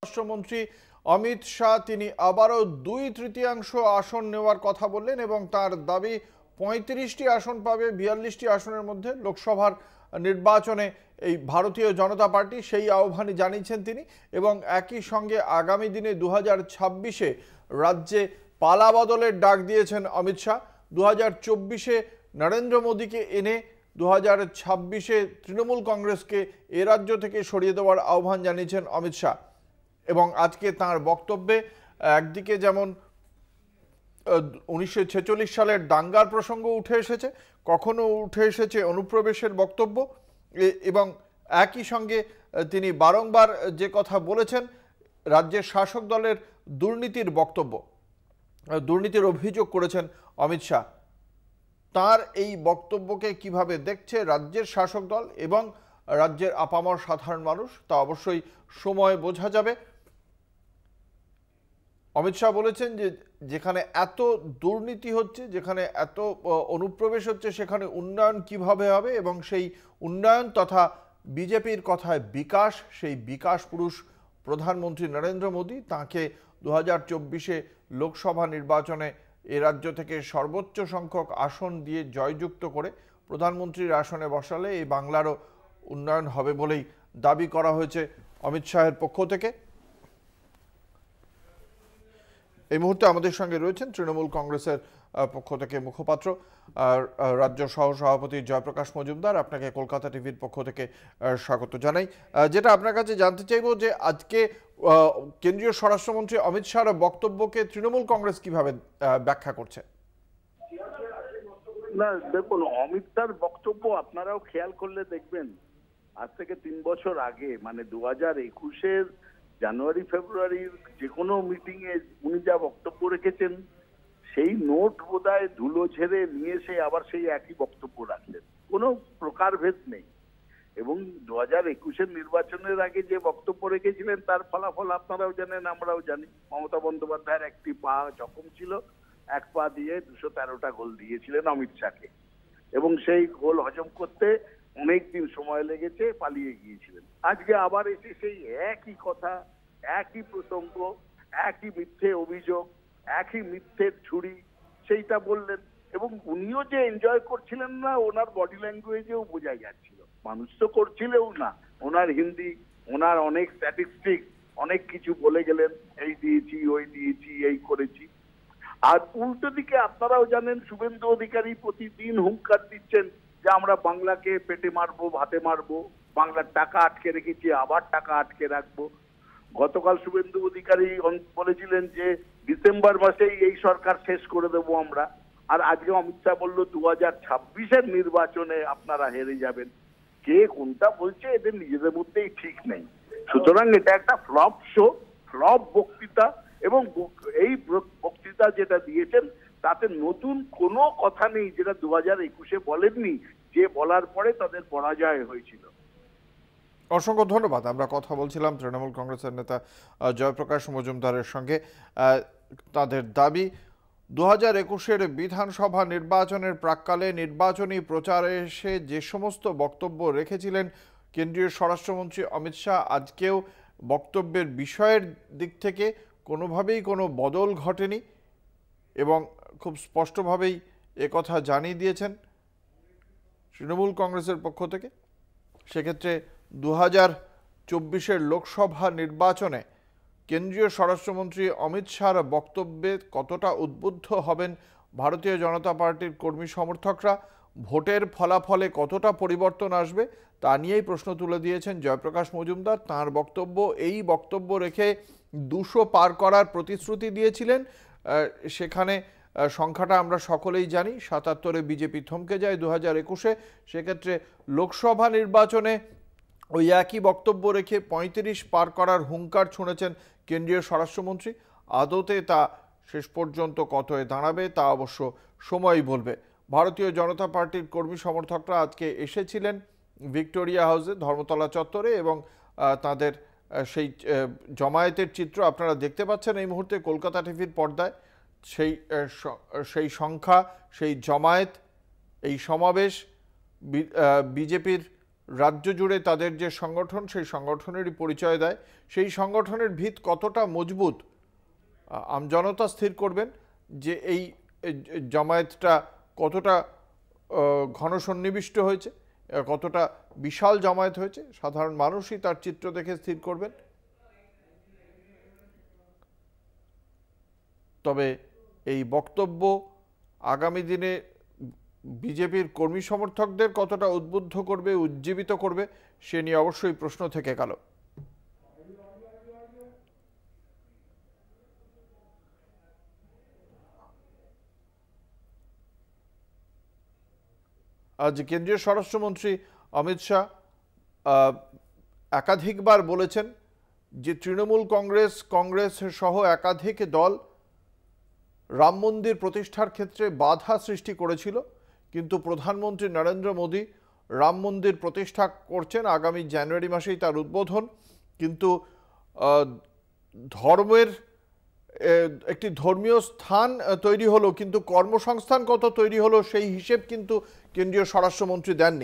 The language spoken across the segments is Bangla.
স্বরাষ্ট্রমন্ত্রী অমিত শাহ তিনি আবারও 2/3 আসন নেওয়ার কথা বললেন এবং তার দাবি 35টি আসন পাবে 42টি আসনের মধ্যে লোকসভার নির্বাচনে এই ভারতীয় জনতা পার্টি সেই আহ্বানই জানিয়েছেন তিনি এবং একই সঙ্গে আগামী দিনে 2026-এ রাজ্যে পালাবদলের ডাক দিয়েছেন অমিত শাহ। 2024-এ নরেন্দ্র মোদীকে এনে 2026-এ তৃণমূল কংগ্রেসকে এ রাজ্য থেকে সরিয়ে দেওয়ার আহ্বান জানিয়েছেন অমিত শাহ। এবং আজকে তার বক্তব্যে একদিকে যেমন 1946 সালের দাঙ্গার প্রসঙ্গ উঠে এসেছে, কখনো উঠে এসেছে অনুপ্রবেশের বক্তব্য এবং একই সঙ্গে তিনি বারংবার যে কথা বলেছেন রাজ্যের শাসক দলের দুর্নীতির বক্তব্য, দুর্নীতির অভিযোগ করেছেন অমিত শাহ। তার এই বক্তব্যকে কিভাবে দেখছে রাজ্যের শাসক দল এবং রাজ্যের আপামর সাধারণ মানুষ তা অবশ্যই সময় বোঝা যাবে। অমিত শাহ বলেছেন যে যেখানে এত দুর্নীতি হচ্ছে, যেখানে এত অনুপ্রবেশ হচ্ছে, সেখানে উন্নয়ন কিভাবে হবে এবং সেই উন্নয়ন তথা বিজেপির কথায় বিকাশ, সেই বিকাশ পুরুষ প্রধানমন্ত্রী নরেন্দ্র মোদী তাঁকে 2024-এ লোকসভা নির্বাচনে এ রাজ্য থেকে সর্বোচ্চ সংখ্যক আসন দিয়ে জয়যুক্ত করে প্রধানমন্ত্রীর আসনে বসালে এই বাংলারও উন্নয়ন হবে বলেই দাবি করা হয়েছে অমিত শাহের পক্ষ থেকে। এই মুহূর্তে আমাদের সঙ্গে রয়েছেন তৃণমূল কংগ্রেসের পক্ষ থেকে মুখপাত্র রাজ্য সহ সভাপতি জয়প্রকাশ মজুমদার। আপনাকে কলকাতা টিভির পক্ষ থেকে স্বাগত জানাই। যেটা আপনার কাছে জানতে চাইব যে আজকে কেন্দ্রীয় স্বরাষ্ট্রমন্ত্রী অমিত শাহর বক্তব্যকে তৃণমূল কংগ্রেস কিভাবে ব্যাখ্যা করছে? না দেখুন, অমিত শাহর বক্তব্য আপনারাও খেয়াল করলে দেখবেন আজ থেকে 3 বছর আগে মানে 2021-এর জানুয়ারি ফেব্রুয়ারির যে কোনো মিটিং এ উনি যা বক্তব্য রেখেছেন সেই নোট বোধহয় ধুলো ঝেড়ে নিয়ে এসে আবার সেই একই বক্তব্য রাখলেন, কোনো প্রকারভেদ নেই। এবং 2021-এর নির্বাচনের আগে যে বক্তব্য রেখেছিলেন তার ফলাফল আপনারাও জানেন, আমরাও জানি। মমতা বন্দ্যোপাধ্যায়ের একটি পা জখম ছিল, এক পা দিয়ে 213টা গোল দিয়েছিলেন অমিত শাহকে এবং সেই গোল হজম করতে অনেকদিন সময় লেগেছে, পালিয়ে গিয়েছিলেন। আজকে আবার এসে সেই একই কথা, একই প্রসঙ্গ, একই মিথ্যে অভিযোগ, একই মিথ্যের ছুরি সেইটা বললেন। এবং উনিও যে এনজয় করছিলেন না ওনার বডি ল্যাঙ্গুয়েজেও বোঝা যাচ্ছিল। মানুষ তো করছিলেও না, ওনার হিন্দি, ওনার অনেক স্ট্যাটিস্টিক্স, অনেক কিছু বলে গেলেন, এই দিয়েছি ওই দিয়েছি এই করেছি। আর উল্টো দিকে আপনারাও জানেন শুভেন্দু অধিকারী প্রতিদিন হুঙ্কার দিচ্ছেন যে আমরা বাংলাকে পেটে মারবো, ভাতে মারবো, বাংলার টাকা আটকে রেখেছি আবার টাকা আটকে রাখবো। গতকাল শুভেন্দু অধিকারী বলেছিলেন যে ডিসেম্বর মাসেই এই সরকার শেষ করে দেবো আমরা। আর আজকে অমিত শাহ বললো 2026-এর নির্বাচনে আপনারা হেরে যাবেন। কে কোনটা বলছে এদের নিজেদের মধ্যেই ঠিক নেই। সুতরাং এটা একটা ফ্লপ শো, ফ্লপ বক্তৃতা। এবং এই বক্তৃতা যেটা দিয়েছেন তাতে নতুন কোনো কথা নেই যেটা 2021-এ বলেননি, যে বলার পরে তাদের পরাজয় হয়েছিল। অসংখ্য ধন্যবাদ। আমরা কথা বলছিলাম তৃণমূল কংগ্রেসের নেতা জয়প্রকাশ মজুমদারের সঙ্গে। তাদের দাবি 2021-এর বিধানসভা নির্বাচনের প্রাক্কালে নির্বাচনী প্রচারে এসে যে সমস্ত বক্তব্য রেখেছিলেন কেন্দ্রীয় স্বরাষ্ট্রমন্ত্রী অমিত শাহ, আজকেও বক্তব্যের বিষয়ের দিক থেকে কোনোভাবেই কোনো বদল ঘটেনি এবং খুব স্পষ্টভাবেই একথা জানিয়ে দিয়েছেন তৃণমূল কংগ্রেসের পক্ষ থেকে। সেক্ষেত্রে 2024-এর লোকসভা নির্বাচনে কেন্দ্রীয় স্বরাষ্ট্রমন্ত্রী অমিত শাহর বক্তব্যে কতটা উদ্বুদ্ধ হবেন ভারতীয় জনতা পার্টির কর্মী সমর্থকরা, ভোটের ফলাফলে কতটা পরিবর্তন আসবে তা নিয়েই প্রশ্ন তুলে দিয়েছেন জয়প্রকাশ মজুমদার। তাঁর বক্তব্য, এই বক্তব্য রেখে 200 পার করার প্রতিশ্রুতি দিয়েছিলেন, সেখানে সংখ্যাটা আমরা সকলেই জানি, 77-এ বিজেপি থমকে যায় 2021-এ। সেক্ষেত্রে লোকসভা নির্বাচনে ওই একই বক্তব্য রেখে 35 পার করার হুঙ্কার ছুঁড়েছেন কেন্দ্রীয় স্বরাষ্ট্রমন্ত্রী। আদতে তা শেষ পর্যন্ত কতয়ে দাঁড়াবে তা অবশ্য সময়ই বলবে। ভারতীয় জনতা পার্টির কর্মী সমর্থকরা আজকে এসেছিলেন ভিক্টোরিয়া হাউসে, ধর্মতলা চত্বরে, এবং তাদের সেই জমায়েতের চিত্র আপনারা দেখতে পাচ্ছেন এই মুহূর্তে কলকাতা টিভির পর্দায়। সেই সংখ্যা, সেই জমায়েত, এই সমাবেশ বিজেপির রাজ্য জুড়ে তাদের যে সংগঠন, সেই সংগঠনেরই পরিচয় দেয়। সেই সংগঠনের ভিত কতটা মজবুত আমজনতা স্থির করবেন, যে এই জামায়াতটা কতটা ঘনসন্নিবিষ্ট হয়েছে, কতটা বিশাল জামায়াত হয়েছে, সাধারণ মানুষই তার চিত্র দেখে স্থির করবেন। তবে এই বক্তব্য আগামী দিনে বিজেপির কর্মী সমর্থকদের কতটা উদ্বুদ্ধ করবে, উজ্জীবিত করবে, সে নিয়ে অবশ্যই প্রশ্ন থেকে গেল। আজ কেন্দ্রীয় স্বরাষ্ট্রমন্ত্রী অমিত শাহ একাধিকবার বলেছেন যে তৃণমূল কংগ্রেস সহ একাধিক দল রাম মন্দির প্রতিষ্ঠার ক্ষেত্রে বাধা সৃষ্টি করেছিল, কিন্তু প্রধানমন্ত্রী নরেন্দ্র মোদী রাম মন্দির প্রতিষ্ঠা করছেন। আগামী জানুয়ারি মাসেই তার উদ্বোধন। কিন্তু ধর্মের একটি ধর্মীয় স্থান তৈরি হলো, কিন্তু কর্মসংস্থান কত তৈরি হলো সেই হিসেব কিন্তু কেন্দ্রীয় স্বরাষ্ট্রমন্ত্রী দেননি।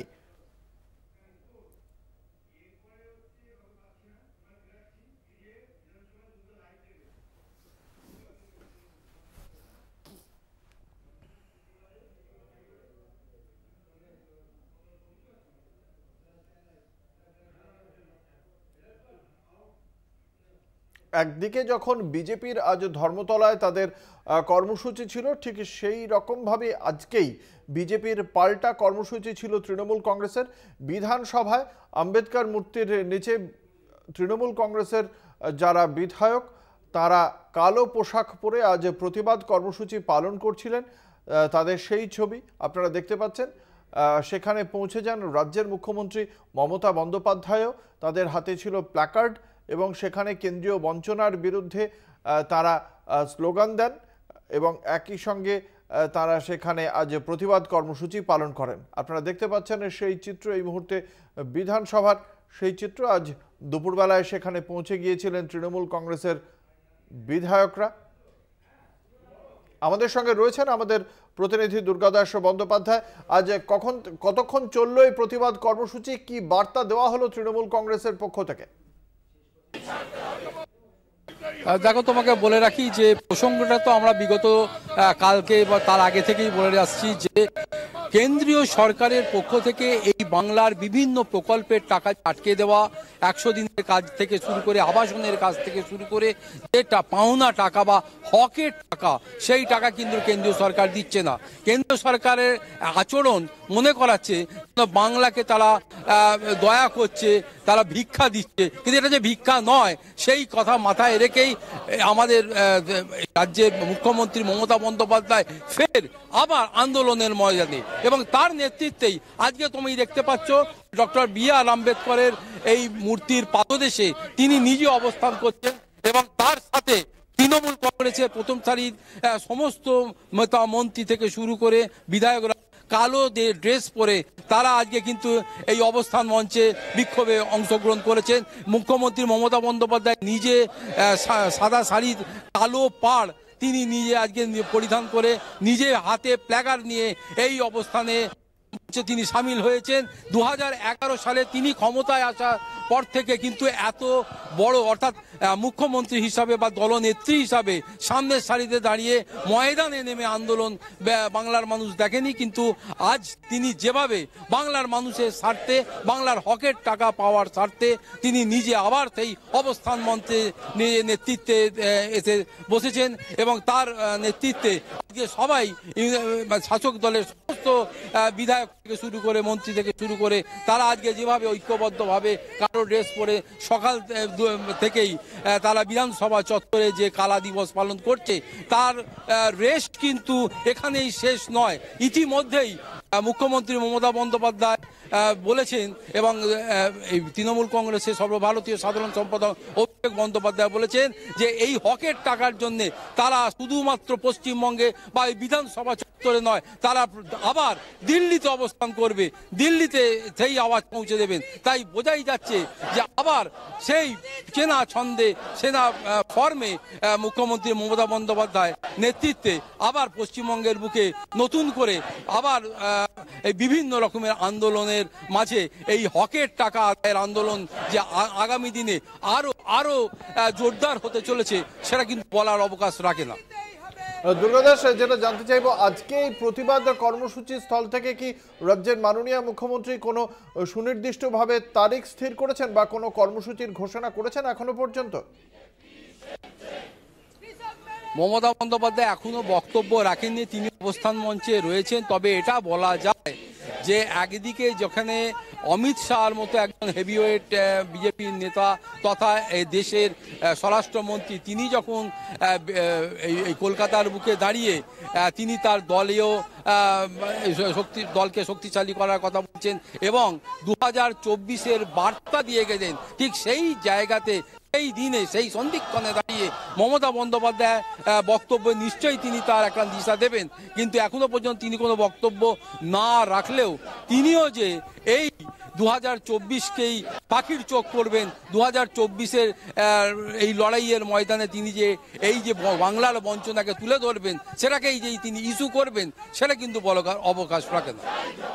একদিকে যখন বিজেপির আজ ধর্মতলায় তাদের কর্মসূচি ছিল, ঠিক সেই রকমভাবে আজকেই বিজেপির পাল্টা কর্মসূচি ছিল তৃণমূল কংগ্রেসের। বিধানসভায় আম্বেদকর মূর্তির নিচে তৃণমূল কংগ্রেসের যারা বিধায়ক তারা কালো পোশাক পরে আজ প্রতিবাদ কর্মসূচি পালন করছিলেন। তাদের সেই ছবি আপনারা দেখতে পাচ্ছেন। সেখানে পৌঁছে যান রাজ্যের মুখ্যমন্ত্রী মমতা বন্দ্যোপাধ্যায়ও। তাদের হাতে ছিল প্ল্যাকার্ড এবং সেখানে কেন্দ্রীয় বঞ্চনার বিরুদ্ধে তারা স্লোগান দেন এবং একই সঙ্গে তারা সেখানে আজ প্রতিবাদ কর্মসূচি পালন করেন। আপনারা দেখতে পাচ্ছেন সেই চিত্র এই মুহূর্তে বিধানসভার সেই চিত্র। আজ দুপুরবেলায় সেখানে পৌঁছে গিয়েছিলেন তৃণমূল কংগ্রেসের বিধায়করা। আমাদের সঙ্গে রয়েছেন আমাদের প্রতিনিধি দুর্গাদাস বন্দ্যোপাধ্যায়। আজ কতক্ষণ চললো এই প্রতিবাদ কর্মসূচি, কি বার্তা দেওয়া হলো তৃণমূল কংগ্রেসের পক্ষ থেকে? দেখো, তোমাকে বলে রাখি যে প্রসঙ্গটা তো আমরা বিগত কালকে বা তার আগে থেকেই বলে আসছি যে কেন্দ্রীয় সরকারের পক্ষ থেকে এই বাংলার বিভিন্ন প্রকল্পের টাকা আটকে দেওয়া, 100 দিনের কাজ থেকে শুরু করে আবাসনের কাজ থেকে শুরু করে যেটা পাওনা টাকা বা হকের টাকা, সেই টাকা কিন্তু কেন্দ্রীয় সরকার দিচ্ছে না। কেন্দ্রীয় সরকারের আচরণ মনে করাচ্ছে বাংলাকে তারা দয়া করছে, তারা ভিক্ষা দিচ্ছে, কিন্তু এটা যে ভিক্ষা নয় সেই কথা মাথায় রেখেই আমাদের রাজ্যের মুখ্যমন্ত্রী মমতা বন্দ্যোপাধ্যায় ফের আবার আন্দোলনের ময়দানে এবং তার নেতৃত্বেই আজকে তুমি দেখতে পাচ্ছ ডক্টর বি.আর. আম্বেদকরের এই মূর্তির পাদদেশে তিনি নিজে অবস্থান করছেন এবং তার সাথে তৃণমূল কংগ্রেসের প্রথম সারির সমস্ত মন্ত্রী থেকে শুরু করে বিধায়করা কালো ড্রেস পরে তারা আজকে কিন্তু এই অবস্থান মঞ্চে বিক্ষোভে অংশগ্রহণ করেছেন। মুখ্যমন্ত্রী মমতা বন্দ্যোপাধ্যায় নিজে সাদা শাড়ির কালো পাড় তিনি নিজে আজকে পরিধান করে নিজে হাতে প্ল্যাকার্ড নিয়ে এই অবস্থানে তিনি সামিল হয়েছেন। 2011 সালে তিনি ক্ষমতায় আসার পর থেকে কিন্তু এত বড় অর্থাৎ মুখ্যমন্ত্রী হিসাবে বা দলনেত্রী হিসাবে সামনের সারিতে দাঁড়িয়ে ময়দানে নেমে আন্দোলন বাংলার মানুষ দেখেনি, কিন্তু আজ তিনি যেভাবে বাংলার মানুষের স্বার্থে বাংলার হকের টাকা পাওয়ার স্বার্থে তিনি নিজে আবার সেই অবস্থান মঞ্চে নেতৃত্বে এসে বসেছেন এবং তার নেতৃত্বে আজকে সবাই শাসক দলের সমস্ত বিধায়ক থেকে শুরু করে মন্ত্রী থেকে শুরু করে তারা আজকে যেভাবে ঐক্যবদ্ধভাবে কালো ড্রেস পরে সকাল থেকেই তারা বিধানসভা চত্বরে যে কালা দিবস পালন করছে তার রেস্ট কিন্তু এখানেই শেষ নয়। ইতিমধ্যেই মুখ্যমন্ত্রী মমতা বন্দ্যোপাধ্যায় বলেছেন এবং এই তৃণমূল কংগ্রেসের সর্বভারতীয় সাধারণ সম্পাদক অভিষেক বন্দ্যোপাধ্যায় বলেছেন যে এই হকের টাকার জন্য তারা শুধুমাত্র পশ্চিমবঙ্গে বা এই বিধানসভা চত্বরে নয়, তারা আবার দিল্লিতে অবস্থান করবে, দিল্লিতে সেই আওয়াজ পৌঁছে দেবেন। তাই বোঝাই যাচ্ছে যে আবার সেই চেনা ছন্দে সেনা ফর্মে মুখ্যমন্ত্রী মমতা বন্দ্যোপাধ্যায় নেতৃত্বে আবার পশ্চিমবঙ্গের বুকে নতুন করে আবার এই বিভিন্ন রকমের আন্দোলনের মাঝে এই হকের টাকা আদায়ের আন্দোলন যে আগামী দিনে আরো জোরদার হতে চলেছে সেটা কিন্তু বলার অবকাশ রাখে না। দুর্গাদাস, যেটা জানতে চাইবো, আজকে এই প্রতিবাদ কর্মসূচি স্থল থেকে কি রাজ্যের মাননীয় মুখ্যমন্ত্রী কোনো সুনির্দিষ্টভাবে তারিখ স্থির করেছেন বা কোনো কর্মসূচির ঘোষণা করেছেন এখনো পর্যন্ত? মমতা বন্দ্যোপাধ্যায় এখনো বক্তব্য রাখেননি, তিনি অবস্থান মঞ্চে রয়েছেন। তবে এটা বলা যায় যে একদিকে যেখানে অমিত শাহর মতো একজন হেভিওয়েট বিজেপির নেতা তথা দেশের স্বরাষ্ট্রমন্ত্রী, তিনি যখন এই কলকাতার বুকে দাঁড়িয়ে তিনি তার দলীয় দলকে শক্তিশালী করার কথা বলছেন এবং 2024-এর বার্তা দিয়ে গেলেন, ঠিক সেই জায়গাতে সেই দিনে সেই সন্ধিক্ষণে দাঁড়িয়ে মমতা বন্দ্যোপাধ্যায় বক্তব্য নিশ্চয়ই তিনি তার একটা দিশা দেবেন। কিন্তু এখনো পর্যন্ত তিনি কোনো বক্তব্য না রাখলেও তিনিও যে এই 2024-কেই পাখির চোখ করবেন, 2024-এর এই লড়াইয়ের ময়দানে তিনি যে এই যে বাংলার বঞ্চনাকে তুলে ধরবেন, সেটাকেই যেই তিনি ইস্যু করবেন, সেটা কিন্তু বলার অবকাশ রাখে না।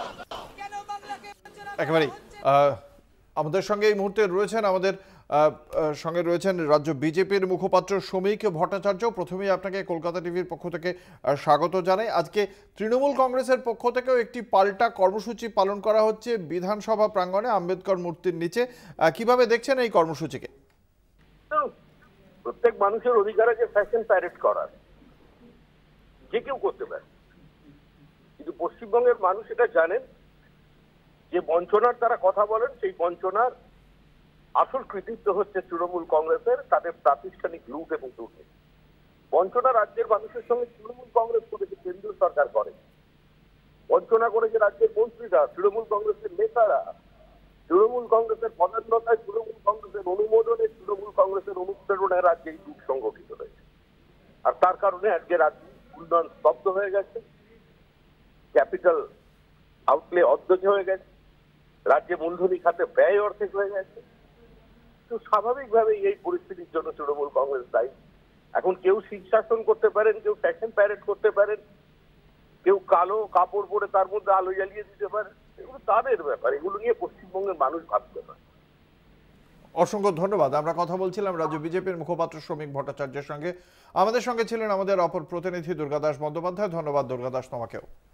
একেবারেই আমাদের সঙ্গে এই মুহূর্তে রয়েছেন সঙ্গে রয়েছেন রাজ্য বিজেপির মুখপাত্র শ্রমিক ভট্টাচার্য। প্রথমেই আপনাকে কলকাতা টিভির পক্ষ থেকে স্বাগত জানাই। আজকে তৃণমূল কংগ্রেসের পক্ষ থেকেও একটি পাল্টা কর্মসূচি পালন করা হচ্ছে বিধানসভা প্রাঙ্গণে আম্বেদকর মূর্তির নিচে। কিভাবে দেখছেন এই কর্মসূচিকে? প্রত্যেক মানুষের অধিকার আছে ফ্যাশন প্যারেড করার, যে কেউ করতে পারে, কিন্তু পশ্চিমবঙ্গের মানুষ এটা জানেন যে বঞ্চনার তারা কথা বলেন, সেই বঞ্চনার আসল কৃতিত্ব হচ্ছে তৃণমূল কংগ্রেসের, তাদের প্রাতিষ্ঠানিক লুট এবং দুর্নীতি। বঞ্চনা রাজ্যের মানুষের সঙ্গে তৃণমূল কংগ্রেস করেছে, কেন্দ্রীয় সরকার করে। বঞ্চনা করেছে রাজ্যের মন্ত্রীরা, তৃণমূল কংগ্রেসের নেতারা, তৃণমূল কংগ্রেসের পদান্নতায়, তৃণমূল কংগ্রেসের অনুমোদনে, তৃণমূল কংগ্রেসের অনুপ্রেরণায় রাজ্যে এই লুট সংগঠিত হয়েছে। আর তার কারণে আজকে রাজ্য উন্নয়ন স্তব্ধ হয়ে গেছে, ক্যাপিটাল আউটলে অর্ধেক হয়ে গেছে, রাজ্যে মূলধনী খাতে ব্যয় অর্ধেক হয়ে গেছে। তো স্বাভাবিকভাবেই এই পরিস্থিতির জন্য তৃণমূল কংগ্রেস দায়ী। এখন কেউ শীর্ষাসন করতে পারেন, কেউ ফ্যাশন প্যারেড করতে পারেন, কেউ কালো কাপড় পরে তার মধ্যে আলো জ্বালিয়ে দিতে পারেন, এগুলো তাদের ব্যাপার, এগুলো নিয়ে পশ্চিমবঙ্গের মানুষ ভাবতে পারে। অসংখ্য ধন্যবাদ। আমরা কথা বলছিলাম রাজ্য বিজেপির মুখপাত্র শ্রমিক ভট্টাচার্যের সঙ্গে। আমাদের সঙ্গে ছিলেন আমাদের অপর প্রতিনিধি দুর্গাদাস বন্দ্যোপাধ্যায়। ধন্যবাদ দুর্গাদাস তোমাকেও।